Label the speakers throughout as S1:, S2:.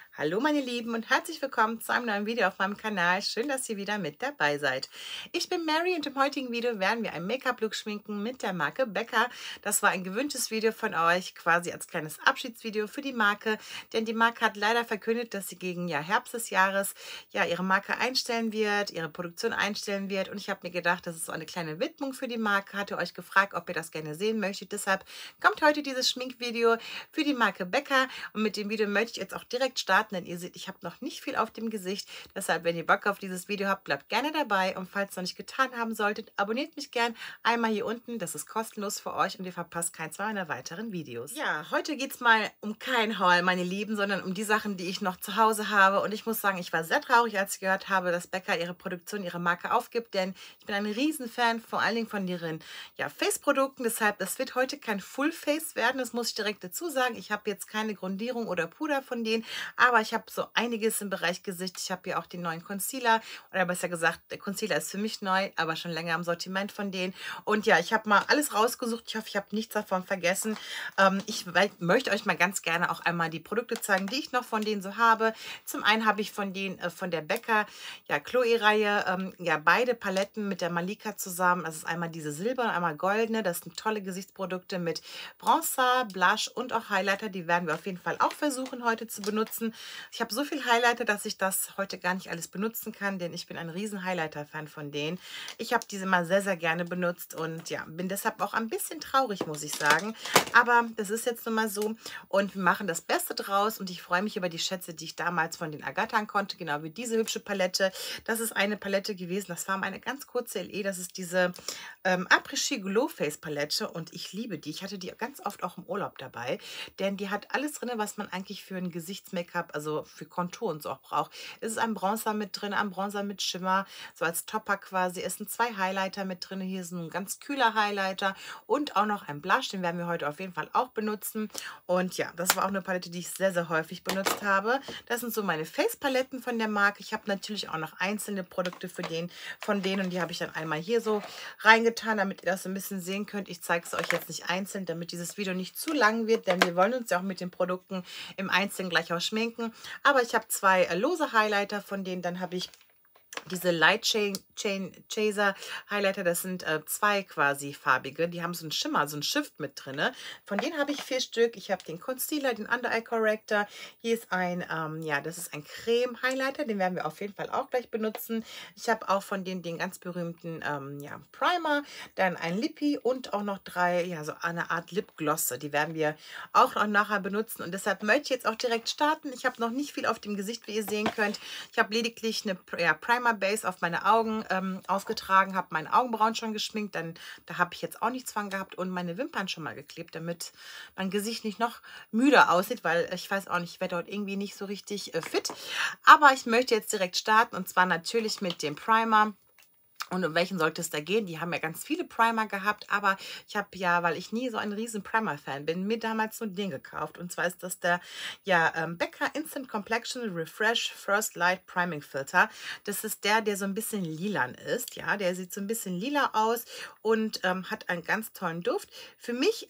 S1: Hallo meine Lieben und herzlich willkommen zu einem neuen Video auf meinem Kanal. Schön, dass ihr wieder mit dabei seid. Ich bin Mary und im heutigen Video werden wir einen Make-up-Look schminken mit der Marke Becca. Das war ein gewünschtes Video von euch, quasi als kleines Abschiedsvideo für die Marke, denn die Marke hat leider verkündet, dass sie gegen Herbst des Jahres ihre Marke einstellen wird, ihre Produktion einstellen wird, und ich habe mir gedacht, das ist so eine kleine Widmung für die Marke. Hatte euch gefragt, ob ihr das gerne sehen möchtet. Deshalb kommt heute dieses Schminkvideo für die Marke Becca, und mit dem Video möchte ich jetzt auch direkt starten, denn ihr seht, ich habe noch nicht viel auf dem Gesicht. Deshalb, wenn ihr Bock auf dieses Video habt, bleibt gerne dabei, und falls ihr es noch nicht getan haben solltet, abonniert mich gern einmal hier unten. Das ist kostenlos für euch und ihr verpasst keins meiner weiteren Videos. Ja, heute geht es mal um kein Haul, meine Lieben, sondern um die Sachen, die ich noch zu Hause habe, und ich muss sagen, ich war sehr traurig, als ich gehört habe, dass Becca ihre Produktion, ihre Marke aufgibt, denn ich bin ein Riesenfan, vor allen Dingen von ihren Face-Produkten. Deshalb, das wird heute kein Full-Face werden, das muss ich direkt dazu sagen. Ich habe jetzt keine Grundierung oder Puder von denen, aber ich habe so einiges im Bereich Gesicht. Ich habe hier auch den neuen Concealer, oder besser gesagt, der Concealer ist für mich neu, aber schon länger im Sortiment von denen. Und ja, ich habe mal alles rausgesucht. Ich hoffe, ich habe nichts davon vergessen. Ich möchte euch mal ganz gerne auch einmal die Produkte zeigen, die ich noch von denen so habe. Zum einen habe ich von denen, von der Becca, Chloe-Reihe, beide Paletten mit der Malika zusammen. Das ist einmal diese silberne und einmal goldene. Das sind tolle Gesichtsprodukte mit Bronzer, Blush und auch Highlighter. Die werden wir auf jeden Fall auch versuchen heute zu benutzen. Ich habe so viel Highlighter, dass ich das heute gar nicht alles benutzen kann, denn ich bin ein riesen Highlighter-Fan von denen. Ich habe diese mal sehr, sehr gerne benutzt und ja, bin deshalb auch ein bisschen traurig, muss ich sagen. Aber das ist jetzt nun mal so, und wir machen das Beste draus, und ich freue mich über die Schätze, die ich damals von den ergattern konnte, genau wie diese hübsche Palette. Das ist eine Palette gewesen, das war meine ganz kurze LE, das ist diese Après-Ski Glow Face Palette, und ich liebe die. Ich hatte die ganz oft auch im Urlaub dabei, denn die hat alles drin, was man eigentlich für ein Gesichts-Make-up, also für Kontur und so auch braucht. Es ist ein Bronzer mit drin, ein Bronzer mit Schimmer, so als Topper quasi. Es sind zwei Highlighter mit drin. Hier ist ein ganz kühler Highlighter und auch noch ein Blush, den werden wir heute auf jeden Fall auch benutzen. Und ja, das war auch eine Palette, die ich sehr, sehr häufig benutzt habe. Das sind so meine Face-Paletten von der Marke. Ich habe natürlich auch noch einzelne Produkte von denen, und die habe ich dann einmal hier so reingetan, damit ihr das so ein bisschen sehen könnt. Ich zeige es euch jetzt nicht einzeln, damit dieses Video nicht zu lang wird, denn wir wollen uns ja auch mit den Produkten im Einzelnen gleich auch schminken. Aber ich habe zwei lose Highlighter von denen, dann habe ich diese Light Chaser Highlighter, das sind zwei quasi farbige. Die haben so einen Schimmer, so einen Shift mit drin. Von denen habe ich 4 Stück. Ich habe den Concealer, den Under Eye Corrector. Hier ist ein, das ist ein Creme Highlighter. Den werden wir auf jeden Fall auch gleich benutzen. Ich habe auch von denen den ganz berühmten Primer, dann ein Lippy und auch noch 3, so eine Art Lipglosse. Die werden wir auch noch nachher benutzen, und deshalb möchte ich jetzt auch direkt starten. Ich habe noch nicht viel auf dem Gesicht, wie ihr sehen könnt. Ich habe lediglich eine Primer Base auf meine Augen aufgetragen, habe meine Augenbrauen schon geschminkt, dann da habe ich jetzt auch nichts von gehabt, und meine Wimpern schon mal geklebt, damit mein Gesicht nicht noch müder aussieht, weil ich weiß auch nicht, ich werde dort irgendwie nicht so richtig fit. Aber ich möchte jetzt direkt starten, und zwar natürlich mit dem Primer. Und um welchen sollte es da gehen? Die haben ja ganz viele Primer gehabt, aber ich habe weil ich nie so ein riesen Primer-Fan bin, mir damals so ein Ding gekauft. Und zwar ist das der Becca Instant Complexion Refresh First Light Priming Filter. Das ist der so ein bisschen lilan ist. Ja, der sieht so ein bisschen lila aus und hat einen ganz tollen Duft. Für mich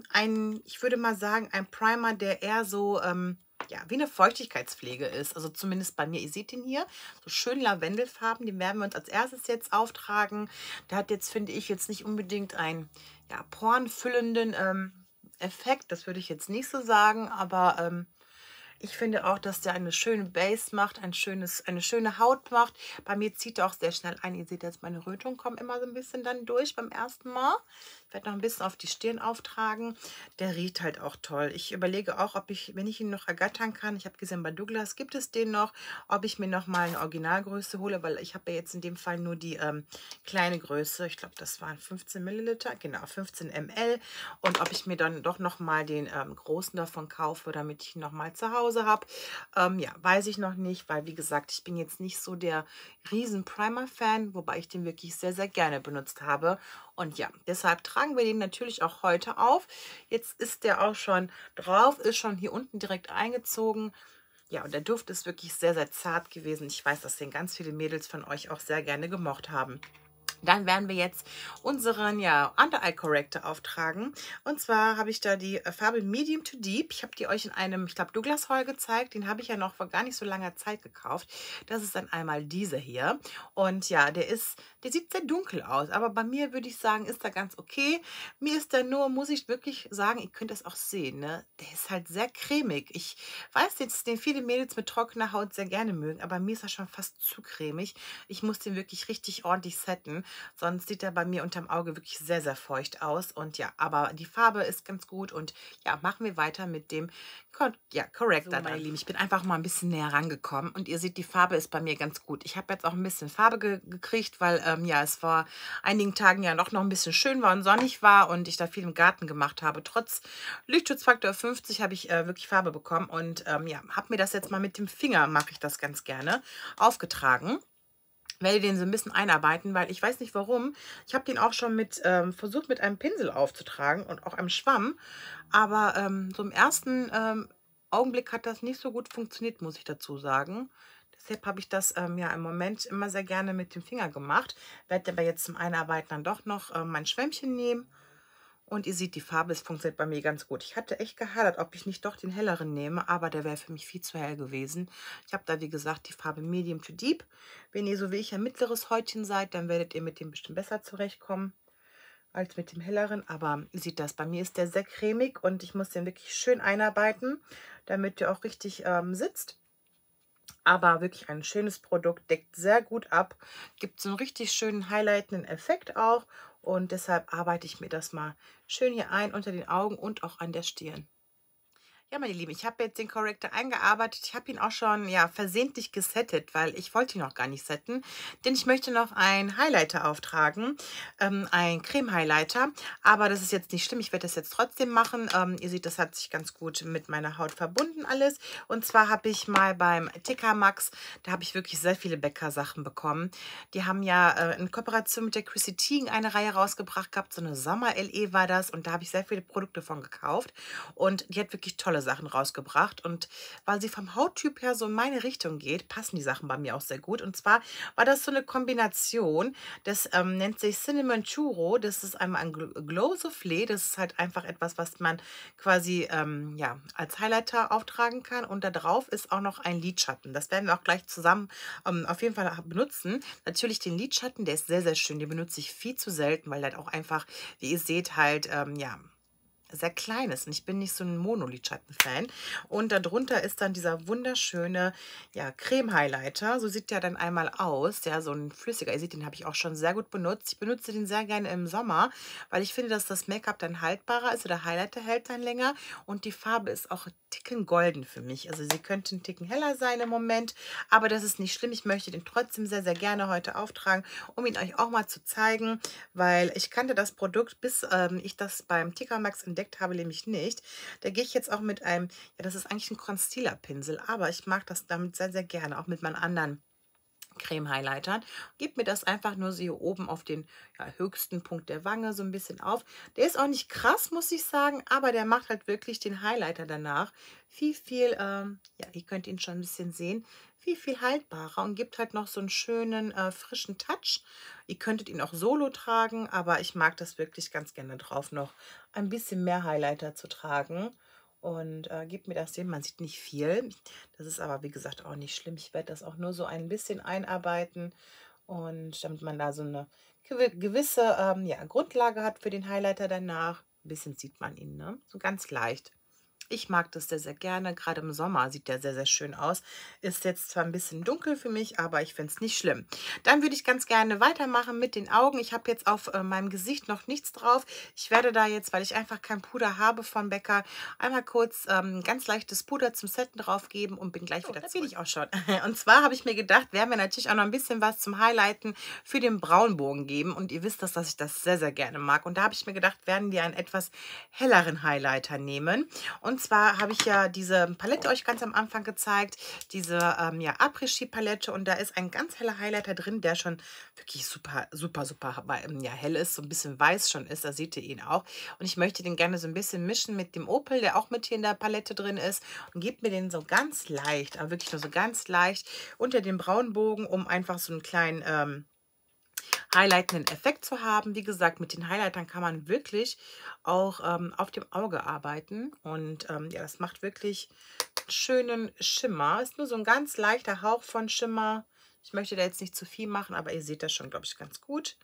S1: ich würde mal sagen, ein Primer, der eher so wie eine Feuchtigkeitspflege ist. Also zumindest bei mir. Ihr seht ihn hier. So schön Lavendelfarben. Den werden wir uns als erstes jetzt auftragen. Der hat jetzt, finde ich, jetzt nicht unbedingt einen porenfüllenden Effekt. Das würde ich jetzt nicht so sagen. Aber ich finde auch, dass der eine schöne Base macht, eine schöne Haut macht. Bei mir zieht er auch sehr schnell ein. Ihr seht jetzt, meine Rötungen kommen immer so ein bisschen dann durch beim ersten Mal. Ich werde noch ein bisschen auf die Stirn auftragen. Der riecht halt auch toll. Ich überlege auch, wenn ich ihn noch ergattern kann. Ich habe gesehen, bei Douglas gibt es den noch. Ob ich mir noch mal eine Originalgröße hole, weil ich habe ja jetzt in dem Fall nur die kleine Größe. Ich glaube, das waren 15 Milliliter. Genau, 15 ml. Und ob ich mir dann doch noch mal den großen davon kaufe, damit ich ihn noch mal zu Hause habe. Weiß ich noch nicht, weil wie gesagt, ich bin jetzt nicht so der riesen Primer-Fan, wobei ich den wirklich sehr, sehr gerne benutzt habe. Und ja, deshalb tragen wir den natürlich auch heute auf. Jetzt ist der auch schon drauf, ist schon hier unten direkt eingezogen. Ja, und der Duft ist wirklich sehr, sehr zart gewesen. Ich weiß, dass den ganz viele Mädels von euch auch sehr gerne gemocht haben. Dann werden wir jetzt unseren Under Eye Corrector auftragen. Und zwar habe ich da die Farbe Medium to Deep. Ich habe die euch in einem, ich glaube, Douglas Haul gezeigt. Den habe ich ja noch vor gar nicht so langer Zeit gekauft. Das ist dann einmal dieser hier. Und ja, der sieht sehr dunkel aus. Aber bei mir würde ich sagen, ist er ganz okay. Mir ist der nur, muss ich wirklich sagen, ihr könnt das auch sehen, ne? Der ist halt sehr cremig. Ich weiß jetzt, den viele Mädels mit trockener Haut sehr gerne mögen. Aber mir ist er schon fast zu cremig. Ich muss den wirklich richtig ordentlich setten. Sonst sieht er bei mir unterm Auge wirklich sehr, sehr feucht aus. Und ja, aber die Farbe ist ganz gut. Und ja, machen wir weiter mit dem Corrector. So, meine Lieben, ich bin einfach mal ein bisschen näher rangekommen. Und ihr seht, die Farbe ist bei mir ganz gut. Ich habe jetzt auch ein bisschen Farbe gekriegt, weil ja, es vor einigen Tagen ja noch ein bisschen schön war und sonnig war. Und ich da viel im Garten gemacht habe. Trotz Lichtschutzfaktor 50 habe ich wirklich Farbe bekommen. Und ja, habe mir das jetzt mal mit dem Finger, mache ich das ganz gerne, aufgetragen. Werde den so ein bisschen einarbeiten, weil ich weiß nicht warum. Ich habe den auch schon versucht mit einem Pinsel aufzutragen und auch einem Schwamm. Aber so im ersten Augenblick hat das nicht so gut funktioniert, muss ich dazu sagen. Deshalb habe ich das ja im Moment immer sehr gerne mit dem Finger gemacht. Werde aber jetzt zum Einarbeiten dann doch noch mein Schwämmchen nehmen. Und ihr seht, die Farbe, es funktioniert bei mir ganz gut. Ich hatte echt gehadert, ob ich nicht doch den helleren nehme, aber der wäre für mich viel zu hell gewesen. Ich habe da, wie gesagt, die Farbe Medium to Deep. Wenn ihr so wie ich ein mittleres Häutchen seid, dann werdet ihr mit dem bestimmt besser zurechtkommen als mit dem helleren. Aber ihr seht das, bei mir ist der sehr cremig und ich muss den wirklich schön einarbeiten, damit der auch richtig sitzt. Aber wirklich ein schönes Produkt, deckt sehr gut ab, gibt so einen richtig schönen highlightenden Effekt auch. Und deshalb arbeite ich mir das mal schön hier ein unter den Augen und auch an der Stirn. Ja, meine Lieben, ich habe jetzt den Corrector eingearbeitet. Ich habe ihn auch schon versehentlich gesettet, weil ich wollte ihn noch gar nicht setten. Denn ich möchte noch einen Highlighter auftragen, ein Creme-Highlighter. Aber das ist jetzt nicht schlimm, ich werde das jetzt trotzdem machen. Ihr seht, das hat sich ganz gut mit meiner Haut verbunden alles. Und zwar habe ich mal beim TK Maxx, da habe ich wirklich sehr viele Bäcker-Sachen bekommen. Die haben ja in Kooperation mit der Chrissy Teigen eine Reihe rausgebracht gehabt. So eine Sommer-LE war das. Und da habe ich sehr viele Produkte von gekauft. Und die hat wirklich tolle Sachen rausgebracht und weil sie vom Hauttyp her so in meine Richtung geht, passen die Sachen bei mir auch sehr gut. Und zwar war das so eine Kombination, das nennt sich Cinnamon Churro, das ist einmal ein Glow Soufflé, das ist halt einfach etwas, was man quasi ja, als Highlighter auftragen kann und da drauf ist auch noch ein Lidschatten. Das werden wir auch gleich zusammen auf jeden Fall benutzen. Natürlich den Lidschatten, der ist sehr, sehr schön, den benutze ich viel zu selten, weil der auch einfach, wie ihr seht, halt, ja, sehr klein ist. Und ich bin nicht so ein Monolidschatten-Fan. Und darunter ist dann dieser wunderschöne Creme-Highlighter. So sieht der dann einmal aus. Der so ein flüssiger. Ihr seht, den habe ich auch schon sehr gut benutzt. Ich benutze den sehr gerne im Sommer, weil ich finde, dass das Make-up dann haltbarer ist. Der Highlighter hält dann länger. Und die Farbe ist auch ein Ticken golden für mich. Also sie könnte ein Ticken heller sein im Moment. Aber das ist nicht schlimm. Ich möchte den trotzdem sehr, sehr gerne heute auftragen, um ihn euch auch mal zu zeigen. Weil ich kannte das Produkt, bis ich das beim TK Maxx entdeckt habe, nämlich nicht. Da gehe ich jetzt auch mit einem, ja, das ist eigentlich ein Concealer-Pinsel, aber ich mag das damit sehr, sehr gerne, auch mit meinen anderen Creme-Highlightern. Gebt mir das einfach nur so hier oben auf den höchsten Punkt der Wange so ein bisschen auf. Der ist auch nicht krass, muss ich sagen, aber der macht halt wirklich den Highlighter danach viel, ja, ihr könnt ihn schon ein bisschen sehen, viel haltbarer und gibt halt noch so einen schönen, frischen Touch. Ihr könntet ihn auch solo tragen, aber ich mag das wirklich ganz gerne drauf, noch ein bisschen mehr Highlighter zu tragen. Und gebt mir das hin, man sieht nicht viel. Das ist aber, wie gesagt, auch nicht schlimm. Ich werde das auch nur so ein bisschen einarbeiten. Und damit man da so eine gewisse ja, Grundlage hat für den Highlighter danach. Ein bisschen sieht man ihn, ne? So ganz leicht. Ich mag das sehr, sehr gerne. Gerade im Sommer sieht der sehr, sehr schön aus. Ist jetzt zwar ein bisschen dunkel für mich, aber ich finde es nicht schlimm. Dann würde ich ganz gerne weitermachen mit den Augen. Ich habe jetzt auf meinem Gesicht noch nichts drauf. Ich werde da jetzt, weil ich einfach kein Puder habe von Becca, einmal kurz ganz leichtes Puder zum Setten drauf geben und bin gleich wieder zurück. Da bin ich auch schon. Und zwar habe ich mir gedacht, werden wir natürlich auch noch ein bisschen was zum Highlighten für den Braunbogen geben. Und ihr wisst, dass ich das sehr, sehr gerne mag. Und da habe ich mir gedacht, werden wir einen etwas helleren Highlighter nehmen. Und zwar habe ich ja diese Palette euch ganz am Anfang gezeigt, diese ja, Après-Ski-Palette und da ist ein ganz heller Highlighter drin, der schon wirklich super ja, hell ist, so ein bisschen weiß schon ist, da seht ihr ihn auch. Und ich möchte den gerne so ein bisschen mischen mit dem Opel, der auch mit hier in der Palette drin ist und gebt mir den so ganz leicht, aber wirklich nur so ganz leicht unter den Braunbogen, um einfach so einen kleinen highlightenden Effekt zu haben. Wie gesagt, mit den Highlightern kann man wirklich auch auf dem Auge arbeiten. Und ja, das macht wirklich einen schönen Schimmer. Ist nur so ein ganz leichter Hauch von Schimmer. Ich möchte da jetzt nicht zu viel machen, aber ihr seht das schon, glaube ich, ganz gut.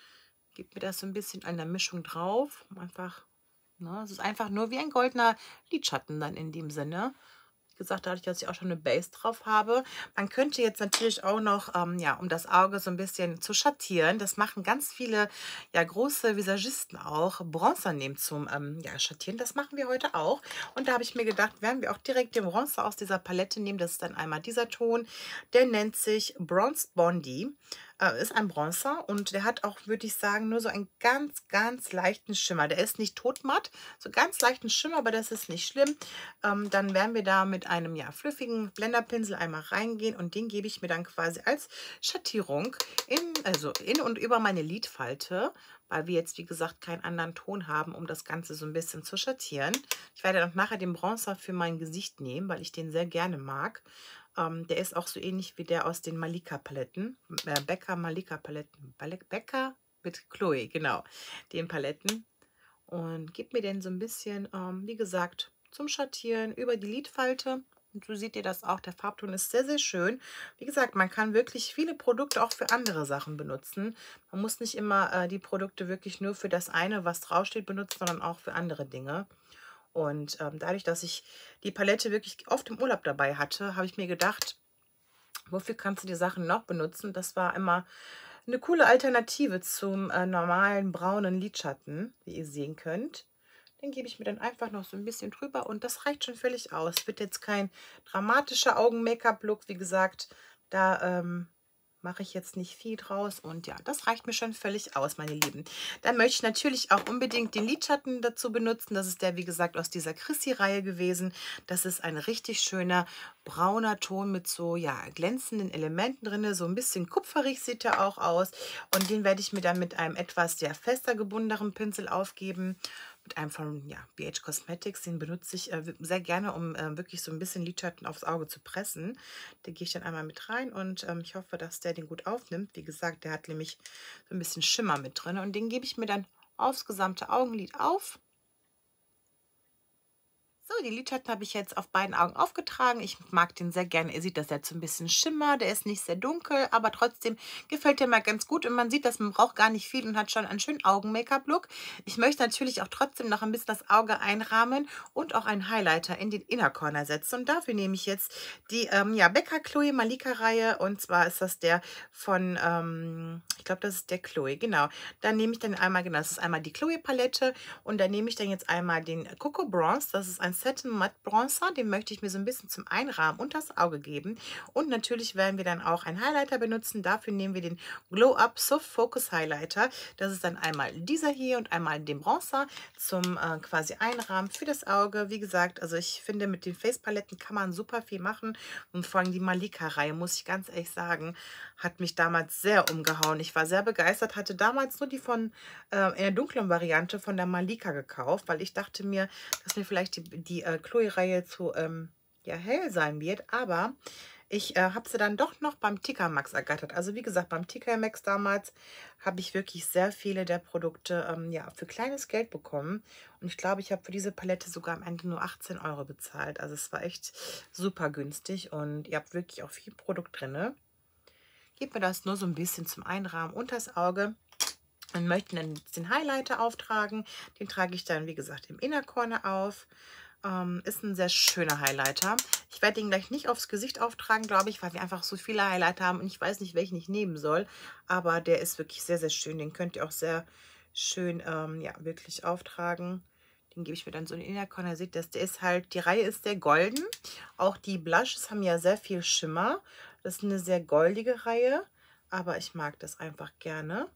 S1: Gebt mir das so ein bisschen an der Mischung drauf. Einfach, ne, es ist einfach nur wie ein goldener Lidschatten dann in dem Sinne. Wie gesagt, dadurch, dass ich auch schon eine Base drauf habe. Man könnte jetzt natürlich auch noch, ja, um das Auge so ein bisschen zu schattieren, das machen ganz viele, ja, große Visagisten auch, Bronzer nehmen zum, ja, Schattieren. Das machen wir heute auch. Und da habe ich mir gedacht, werden wir auch direkt den Bronzer aus dieser Palette nehmen. Das ist dann einmal dieser Ton. Der nennt sich Bronze Bondi. Ist ein Bronzer und der hat auch, würde ich sagen, nur so einen ganz, ganz leichten Schimmer. Der ist nicht totmatt, so ganz leichten Schimmer, aber das ist nicht schlimm. Dann werden wir da mit einem, ja, fluffigen Blenderpinsel einmal reingehen und den gebe ich mir dann quasi als Schattierung also in und über meine Lidfalte, weil wir jetzt, wie gesagt, keinen anderen Ton haben, um das Ganze so ein bisschen zu schattieren. Ich werde dann nachher den Bronzer für mein Gesicht nehmen, weil ich den sehr gerne mag. Der ist auch so ähnlich wie der aus den Malika-Paletten. Becca Malika-Paletten. Becca mit Chloe, genau. Den Paletten. Und gebe mir den so ein bisschen, wie gesagt, zum Schattieren über die Lidfalte. Und so seht ihr das auch. Der Farbton ist sehr, sehr schön. Wie gesagt, man kann wirklich viele Produkte auch für andere Sachen benutzen. Man muss nicht immer die Produkte wirklich nur für das eine, was draufsteht, benutzen, sondern auch für andere Dinge. Und dadurch, dass ich die Palette wirklich oft im Urlaub dabei hatte, habe ich mir gedacht, wofür kannst du die Sachen noch benutzen? Das war immer eine coole Alternative zum normalen braunen Lidschatten, wie ihr sehen könnt. Den gebe ich mir dann einfach noch so ein bisschen drüber und das reicht schon völlig aus. Wird jetzt kein dramatischer Augen-Make-up-Look, wie gesagt, da mache ich jetzt nicht viel draus und ja, das reicht mir schon völlig aus, meine Lieben. Dann möchte ich natürlich auch unbedingt den Lidschatten dazu benutzen. Das ist der, wie gesagt, aus dieser Chrissy-Reihe gewesen. Das ist ein richtig schöner brauner Ton mit so, ja, glänzenden Elementen drin. So ein bisschen kupferig sieht er auch aus und den werde ich mir dann mit einem etwas, ja, fester gebundeneren Pinsel aufgeben. Mit einem von, ja, BH Cosmetics, den benutze ich sehr gerne, um wirklich so ein bisschen Lidschatten aufs Auge zu pressen. Den gehe ich dann einmal mit rein und ich hoffe, dass der den gut aufnimmt. Wie gesagt, der hat nämlich so ein bisschen Schimmer mit drin und den gebe ich mir dann aufs gesamte Augenlid auf. So, die Lidschatten habe ich jetzt auf beiden Augen aufgetragen. Ich mag den sehr gerne. Ihr seht, dass der so ein bisschen Schimmer, der ist nicht sehr dunkel, aber trotzdem gefällt der mir ganz gut. Und man sieht, dass man braucht gar nicht viel und hat schon einen schönen Augen-Make-up-Look. Ich möchte natürlich auch trotzdem noch ein bisschen das Auge einrahmen und auch einen Highlighter in den Inner Corner setzen. Und dafür nehme ich jetzt die ja, Becca Chloe Malika Reihe. Und zwar ist das der von, ich glaube, das ist der Chloe, genau. Dann nehme ich dann einmal, genau, das ist einmal die Chloe Palette. Und dann nehme ich dann jetzt einmal den Coco Bronze. Das ist ein Satin Matte Bronzer, den möchte ich mir so ein bisschen zum Einrahmen und das Auge geben. Und natürlich werden wir dann auch einen Highlighter benutzen. Dafür nehmen wir den Glow Up Soft Focus Highlighter. Das ist dann einmal dieser hier und einmal den Bronzer zum quasi Einrahmen für das Auge. Wie gesagt, also ich finde, mit den Face Paletten kann man super viel machen. Und vor allem die Malika-Reihe, muss ich ganz ehrlich sagen, hat mich damals sehr umgehauen. Ich war sehr begeistert, hatte damals nur die von in der dunklen Variante von der Malika gekauft, weil ich dachte mir, dass mir vielleicht die Chloe-Reihe zu ja, hell sein wird, aber ich habe sie dann doch noch beim TK Maxx ergattert. Also wie gesagt, beim TK Maxx damals habe ich wirklich sehr viele der Produkte ja, für kleines Geld bekommen. Und ich glaube, ich habe für diese Palette sogar am Ende nur 18 € bezahlt. Also es war echt super günstig und ihr habt wirklich auch viel Produkt drin. Gebt mir das nur so ein bisschen zum Einrahmen unter das Auge. Und möchten dann den Highlighter auftragen. Den trage ich dann, wie gesagt, im Inner Corner auf. Ist ein sehr schöner Highlighter. Ich werde ihn gleich nicht aufs Gesicht auftragen, glaube ich, weil wir einfach so viele Highlighter haben und ich weiß nicht, welchen ich nehmen soll. Aber der ist wirklich sehr, sehr schön. Den könnt ihr auch sehr schön, ja, wirklich auftragen. Den gebe ich mir dann so in den Inner Corner. Seht ihr, der ist halt, die Reihe ist sehr golden. Auch die Blushes haben ja sehr viel Schimmer. Das ist eine sehr goldige Reihe, aber ich mag das einfach gerne.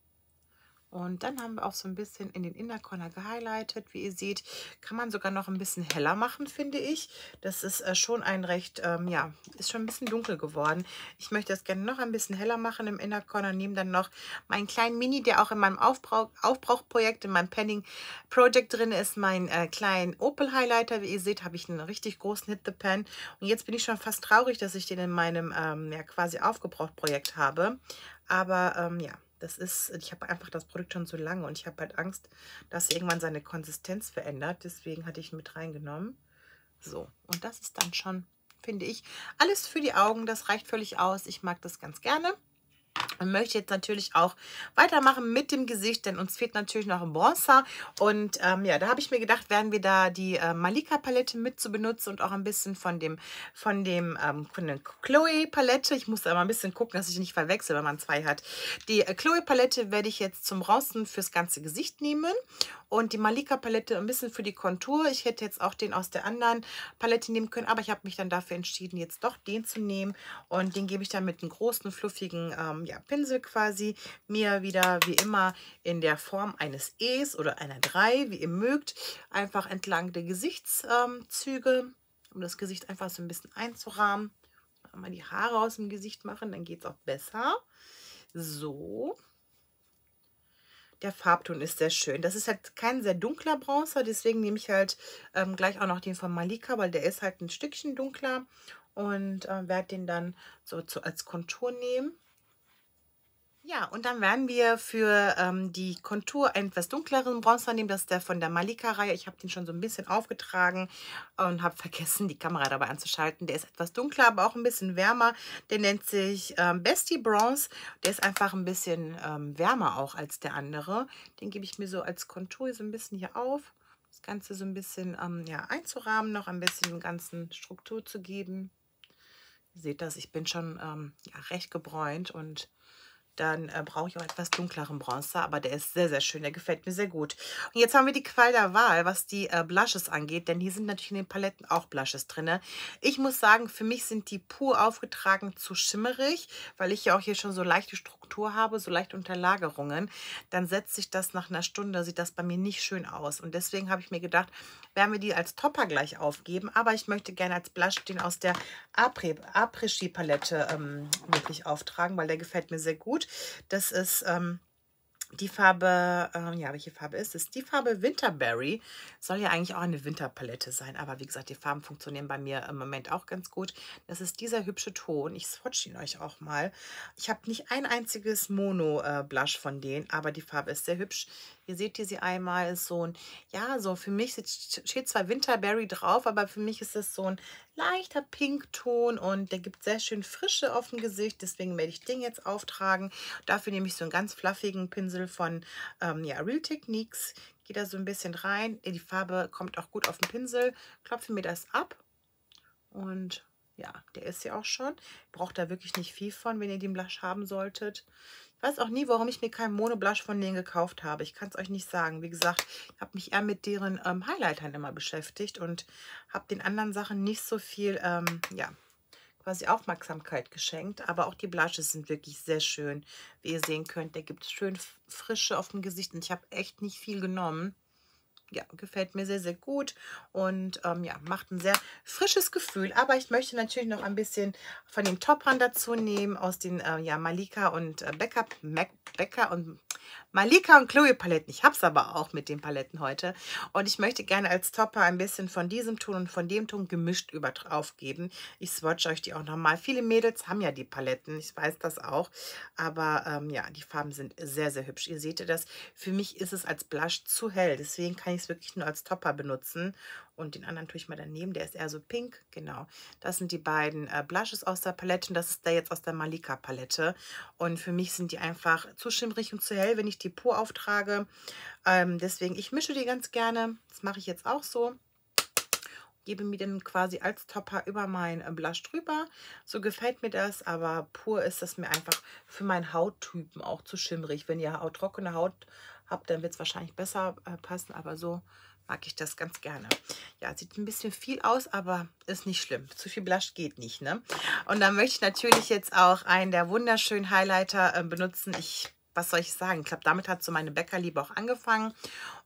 S1: Und dann haben wir auch so ein bisschen in den Inner Corner gehighlightet. Wie ihr seht, kann man sogar noch ein bisschen heller machen, finde ich. Das ist schon ein recht, ja, ist schon ein bisschen dunkel geworden. Ich möchte das gerne noch ein bisschen heller machen im Inner Corner. Nehme dann noch meinen kleinen Mini, der auch in meinem Aufbrauchprojekt, in meinem Penning Project drin ist, mein kleinen Opal Highlighter. Wie ihr seht, habe ich einen richtig großen Hit the Pen. Und jetzt bin ich schon fast traurig, dass ich den in meinem ja, quasi Aufgebraucht-Projekt habe. Aber ja, ich habe einfach das Produkt schon so lange und ich habe halt Angst, dass er irgendwann seine Konsistenz verändert. Deswegen hatte ich ihn mit reingenommen. So, und das ist dann schon, finde ich, alles für die Augen. Das reicht völlig aus. Ich mag das ganz gerne. Und möchte jetzt natürlich auch weitermachen mit dem Gesicht, denn uns fehlt natürlich noch ein Bronzer. Und ja, da habe ich mir gedacht, werden wir da die Malika Palette mit zu benutzen und auch ein bisschen von der Chloe Palette. Ich muss da mal ein bisschen gucken, dass ich nicht verwechsel, wenn man zwei hat. Die Chloe Palette werde ich jetzt zum Bronzen fürs ganze Gesicht nehmen und die Malika Palette ein bisschen für die Kontur. Ich hätte jetzt auch den aus der anderen Palette nehmen können, aber ich habe mich dann dafür entschieden, jetzt doch den zu nehmen und den gebe ich dann mit einem großen, fluffigen ja, Pinsel quasi mir wieder wie immer in der Form eines Es oder einer 3, wie ihr mögt, einfach entlang der Gesichtszüge, um das Gesicht einfach so ein bisschen einzurahmen. Mal die Haare aus dem Gesicht machen, dann geht es auch besser. So. Der Farbton ist sehr schön. Das ist halt kein sehr dunkler Bronzer, deswegen nehme ich halt gleich auch noch den von Malika, weil der ist halt ein Stückchen dunkler und werde den dann so als Kontur nehmen. Ja, und dann werden wir für die Kontur einen etwas dunkleren Bronzer nehmen. Das ist der von der Malika-Reihe. Ich habe den schon so ein bisschen aufgetragen und habe vergessen, die Kamera dabei anzuschalten. Der ist etwas dunkler, aber auch ein bisschen wärmer. Der nennt sich Bestie Bronze. Der ist einfach ein bisschen wärmer auch als der andere. Den gebe ich mir so als Kontur so ein bisschen hier auf. Das Ganze so ein bisschen ja, einzurahmen, noch ein bisschen dem Ganzen Struktur zu geben. Ihr seht das, ich bin schon ja, recht gebräunt und dann brauche ich auch etwas dunkleren Bronzer, aber der ist sehr, sehr schön. Der gefällt mir sehr gut. Und jetzt haben wir die Qual der Wahl, was die Blushes angeht, denn hier sind natürlich in den Paletten auch Blushes drin. Ich muss sagen, für mich sind die pur aufgetragen zu schimmerig, weil ich ja auch hier schon so leichte Struktur habe, so leichte Unterlagerungen. Dann setzt sich das nach einer Stunde, sieht das bei mir nicht schön aus. Und deswegen habe ich mir gedacht, werden wir die als Topper gleich aufgeben, aber ich möchte gerne als Blush den aus der Après-Ski Palette wirklich auftragen, weil der gefällt mir sehr gut. Das ist die Farbe, ja, welche Farbe ist es? Die Farbe Winterberry. Soll ja eigentlich auch eine Winterpalette sein, aber wie gesagt, die Farben funktionieren bei mir im Moment auch ganz gut. Das ist dieser hübsche Ton. Ich swatche ihn euch auch mal. Ich habe nicht ein einziges Mono-Blush von denen, aber die Farbe ist sehr hübsch. Hier seht ihr sie einmal, ist so ein, ja, so für mich steht zwar Winterberry drauf, aber für mich ist es so ein leichter Pinkton und der gibt sehr schön Frische auf dem Gesicht. Deswegen werde ich den jetzt auftragen. Dafür nehme ich so einen ganz fluffigen Pinsel von ja, Real Techniques. Gehe da so ein bisschen rein. Die Farbe kommt auch gut auf den Pinsel. Klopfe mir das ab und ja, der ist ja auch schon. Braucht da wirklich nicht viel von, wenn ihr den Blush haben solltet. Ich weiß auch nie, warum ich mir keinen Mono-Blush von denen gekauft habe. Ich kann es euch nicht sagen. Wie gesagt, ich habe mich eher mit deren Highlightern immer beschäftigt und habe den anderen Sachen nicht so viel, ja, quasi Aufmerksamkeit geschenkt. Aber auch die Blushes sind wirklich sehr schön. Wie ihr sehen könnt, der gibt schön Frische auf dem Gesicht und ich habe echt nicht viel genommen. Ja, gefällt mir sehr, sehr gut und ja, macht ein sehr frisches Gefühl. Aber ich möchte natürlich noch ein bisschen von den Toppern dazu nehmen, aus den ja, Malika und Malika und Chloe Paletten. Ich habe es aber auch mit den Paletten heute. Und ich möchte gerne als Topper ein bisschen von diesem Ton und von dem Ton gemischt aufgeben. Ich swatche euch die auch nochmal. Viele Mädels haben ja die Paletten, ich weiß das auch. Aber ja, die Farben sind sehr, sehr hübsch. Ihr seht das. Für mich ist es als Blush zu hell. Deswegen kann ich es wirklich nur als Topper benutzen. Und den anderen tue ich mal daneben. Der ist eher so pink. Genau. Das sind die beiden Blushes aus der Palette. Und das ist der jetzt aus der Malika Palette. Und für mich sind die einfach zu schimmrig und zu hell, wenn ich die pur auftrage. Deswegen, ich mische die ganz gerne. Das mache ich jetzt auch so. Gebe mir dann quasi als Topper über meinen Blush drüber. So gefällt mir das, aber pur ist das mir einfach für meinen Hauttypen auch zu schimmrig. Wenn ihr trockene Haut habt, dann wird es wahrscheinlich besser passen, aber so mag ich das ganz gerne. Ja, sieht ein bisschen viel aus, aber ist nicht schlimm. Zu viel Blush geht nicht, ne? Und dann möchte ich natürlich jetzt auch einen der wunderschönen Highlighter benutzen. Was soll ich sagen? Ich glaube, damit hat so meine Bäckerliebe auch angefangen.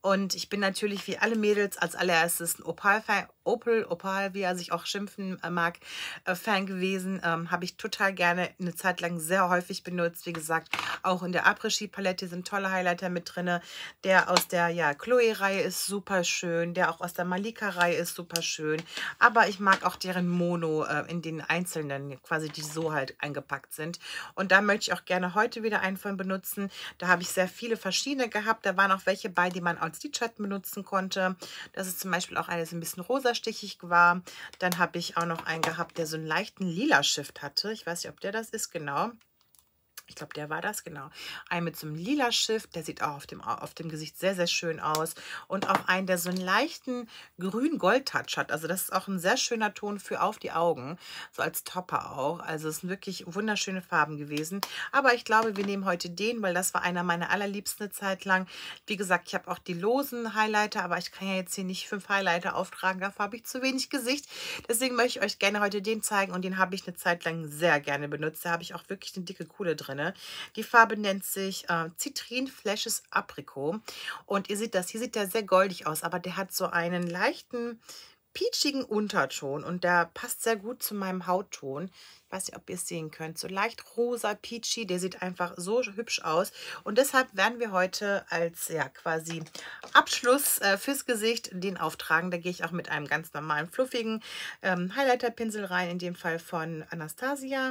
S1: Und ich bin natürlich wie alle Mädels als allererstes ein Opal-Fan, Opal, wie er sich auch schimpfen mag, Fan gewesen. Habe ich total gerne eine Zeit lang sehr häufig benutzt. Wie gesagt, auch in der Après-Ski-Palette sind tolle Highlighter mit drin. Der aus der Chloe-Reihe ist super schön. Der auch aus der Malika-Reihe ist super schön. Aber ich mag auch deren Mono in den einzelnen, quasi die so halt eingepackt sind. Und da möchte ich auch gerne heute wieder einen von benutzen. Da habe ich sehr viele verschiedene gehabt. Da waren auch welche bei, die man als Lidschatten benutzen konnte. Das ist zum Beispiel auch eine, so ein bisschen rosastichig war. Dann habe ich auch noch einen gehabt, der so einen leichten lila Shift hatte. Ich weiß nicht, ob der das ist, genau. Ich glaube, der war das, genau. Ein mit so einem lila Shift, der sieht auch auf dem Gesicht sehr, sehr schön aus. Und auch einen, der so einen leichten grün-gold-Touch hat. Also das ist auch ein sehr schöner Ton für auf die Augen, so als Topper auch. Also es sind wirklich wunderschöne Farben gewesen. Aber ich glaube, wir nehmen heute den, weil das war einer meiner allerliebsten eine Zeit lang. Wie gesagt, ich habe auch die losen Highlighter, aber ich kann ja jetzt hier nicht 5 Highlighter auftragen, dafür habe ich zu wenig Gesicht. Deswegen möchte ich euch gerne heute den zeigen und den habe ich eine Zeit lang sehr gerne benutzt. Da habe ich auch wirklich eine dicke Kuhle drin. Die Farbe nennt sich Citrin Flashes Apricot und ihr seht das, hier sieht der sehr goldig aus, aber der hat so einen leichten peachigen Unterton und der passt sehr gut zu meinem Hautton. Ich weiß nicht, ob ihr es sehen könnt, so leicht rosa, peachy, der sieht einfach so hübsch aus und deshalb werden wir heute als quasi Abschluss fürs Gesicht den auftragen. Da gehe ich auch mit einem ganz normalen fluffigen Highlighter-Pinsel rein, in dem Fall von Anastasia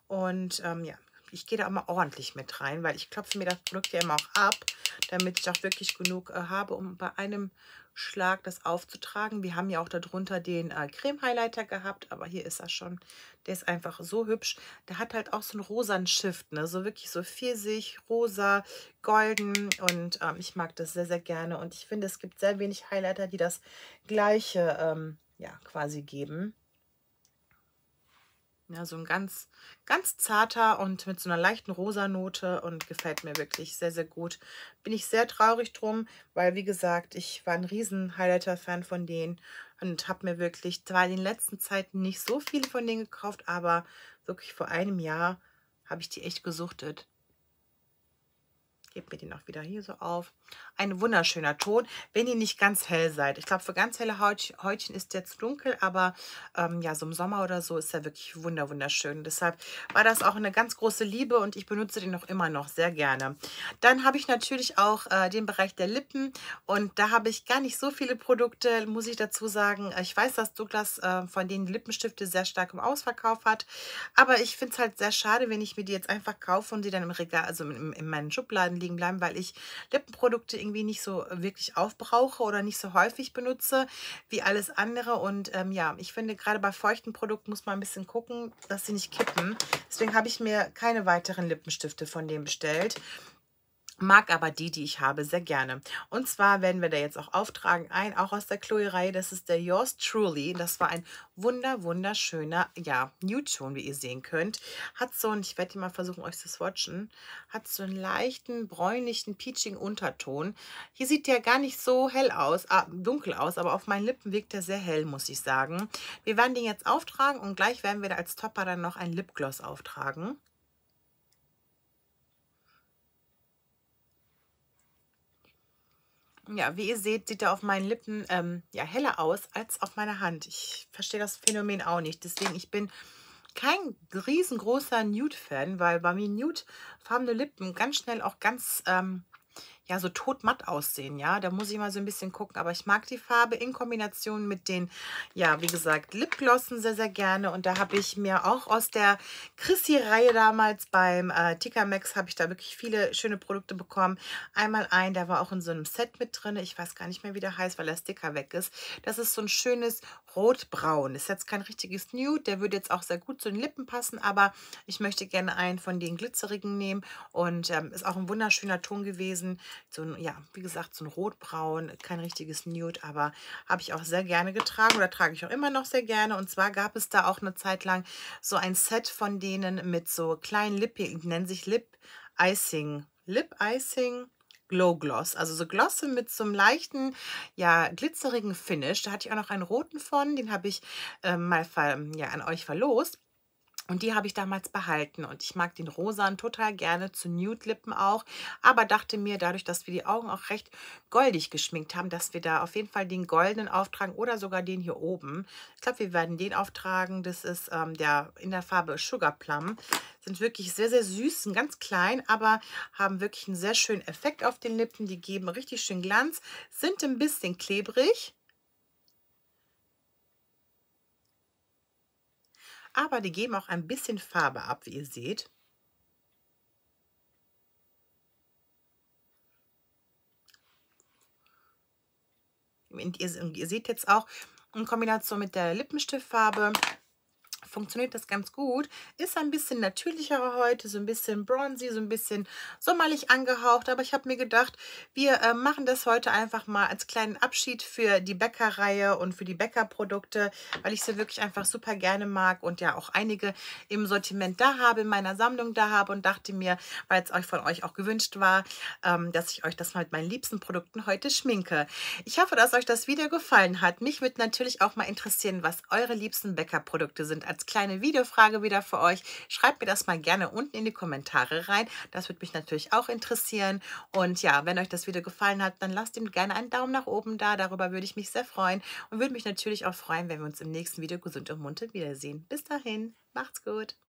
S1: und ich gehe da immer ordentlich mit rein, weil ich klopfe mir das Produkt ja immer auch ab, damit ich auch wirklich genug habe, um bei einem Schlag das aufzutragen. Wir haben ja auch darunter den Creme-Highlighter gehabt, aber hier ist er schon. Der ist einfach so hübsch. Der hat halt auch so einen rosanen Shift, ne? So wirklich so Pfirsich, rosa, golden und ich mag das sehr, sehr gerne. Und ich finde, es gibt sehr wenig Highlighter, die das Gleiche quasi geben. Ja, so ein ganz, ganz zarter und mit so einer leichten Rosanote und gefällt mir wirklich sehr, sehr gut. Bin ich sehr traurig drum, weil, wie gesagt, ich war ein riesen Highlighter-Fan von denen und habe mir wirklich, zwar in den letzten Zeiten nicht so viele von denen gekauft, aber wirklich vor einem Jahr habe ich die echt gesuchtet. Gebt mir den auch wieder hier so auf. Ein wunderschöner Ton, wenn ihr nicht ganz hell seid. Ich glaube, für ganz helle Häutchen ist der zu dunkel, aber so im Sommer oder so ist er wirklich wunderschön. Deshalb war das auch eine ganz große Liebe und ich benutze den auch immer noch sehr gerne. Dann habe ich natürlich auch den Bereich der Lippen und da habe ich gar nicht so viele Produkte, muss ich dazu sagen. Ich weiß, dass Douglas von den Lippenstifte sehr stark im Ausverkauf hat, aber ich finde es halt sehr schade, wenn ich mir die jetzt einfach kaufe und die dann im Regal, also in meinen Schubladen liegen bleiben, weil ich Lippenprodukte irgendwie nicht so wirklich aufbrauche oder nicht so häufig benutze wie alles andere. Und ich finde, gerade bei feuchten Produkten muss man ein bisschen gucken, dass sie nicht kippen. Deswegen habe ich mir keine weiteren Lippenstifte von dem bestellt. Mag aber die ich habe, sehr gerne. Und zwar werden wir da jetzt auch auftragen, auch aus der Chloe-Reihe. Das ist der Yours Truly. Das war ein wunderschöner, Nude-Ton, wie ihr sehen könnt. Hat so einen, ich werde mal versuchen, euch zu swatchen, hat so einen leichten, bräunlichen, peachigen Unterton. Hier sieht der gar nicht so hell aus, dunkel aus, aber auf meinen Lippen wirkt er sehr hell, muss ich sagen. Wir werden den jetzt auftragen und gleich werden wir da als Topper dann noch ein Lipgloss auftragen. Ja, wie ihr seht, sieht er auf meinen Lippen heller aus als auf meiner Hand. Ich verstehe das Phänomen auch nicht. Deswegen, ich bin kein riesengroßer Nude-Fan, weil bei mir nudefarbene Lippen ganz schnell auch ganz so totmatt aussehen, ja. Da muss ich mal so ein bisschen gucken. Aber ich mag die Farbe in Kombination mit den, wie gesagt, Lipglossen sehr, sehr gerne. Und da habe ich mir auch aus der Chrissy-Reihe damals beim TK Maxx habe ich da wirklich viele schöne Produkte bekommen. Einmal der war auch in so einem Set mit drin. Ich weiß gar nicht mehr, wie der heißt, weil der Sticker weg ist. Das ist so ein schönes Rotbraun. Ist jetzt kein richtiges Nude. Der würde jetzt auch sehr gut zu den Lippen passen. Aber ich möchte gerne einen von den glitzerigen nehmen. Und ist auch ein wunderschöner Ton gewesen. So ein, wie gesagt, so ein Rotbraun, kein richtiges Nude, aber habe ich auch sehr gerne getragen oder trage ich auch immer noch sehr gerne. Und zwar gab es da auch eine Zeit lang so ein Set von denen mit so kleinen Lippen, die nennen sich Lip Icing Glow Gloss, also so Glosse mit so einem leichten, glitzerigen Finish. Da hatte ich auch noch einen roten von, den habe ich mal an euch verlost. Und die habe ich damals behalten und ich mag den Rosan total gerne, zu Nude-Lippen auch, aber dachte mir, dadurch, dass wir die Augen auch recht goldig geschminkt haben, dass wir da auf jeden Fall den goldenen auftragen oder sogar den hier oben. Ich glaube, wir werden den auftragen. Das ist der in der Farbe Sugar Plum. Sind wirklich sehr, sehr süß, sind ganz klein, aber haben wirklich einen sehr schönen Effekt auf den Lippen. Die geben richtig schön Glanz, sind ein bisschen klebrig, aber die geben auch ein bisschen Farbe ab, wie ihr seht. Und ihr seht jetzt auch in Kombination mit der Lippenstiftfarbe funktioniert das ganz gut. Ist ein bisschen natürlicher heute, so ein bisschen bronzy, so ein bisschen sommerlich angehaucht. Aber ich habe mir gedacht, wir machen das heute einfach mal als kleinen Abschied für die Bäckerreihe und für die Bäckerprodukte, weil ich sie wirklich einfach super gerne mag und ja auch einige im Sortiment da habe, in meiner Sammlung da habe und dachte mir, weil es euch von euch auch gewünscht war, dass ich euch das mal mit meinen liebsten Produkten heute schminke. Ich hoffe, dass euch das Video gefallen hat. Mich würde natürlich auch mal interessieren, was eure liebsten Bäckerprodukte sind. Als kleine Videofrage wieder für euch. Schreibt mir das mal gerne unten in die Kommentare rein. Das würde mich natürlich auch interessieren. Und ja, wenn euch das Video gefallen hat, dann lasst ihm gerne einen Daumen nach oben da. Darüber würde ich mich sehr freuen und würde mich natürlich auch freuen, wenn wir uns im nächsten Video gesund und munter wiedersehen. Bis dahin, macht's gut!